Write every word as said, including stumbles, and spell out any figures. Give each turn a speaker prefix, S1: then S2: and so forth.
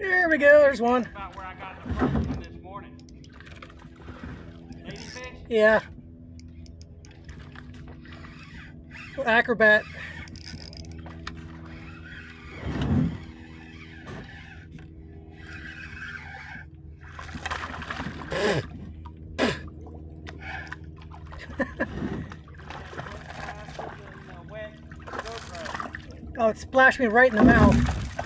S1: There we go, there's one.
S2: About where I got the first one this morning. Ladyfish?
S1: Yeah. Acrobat. Oh, it splashed me right in the mouth.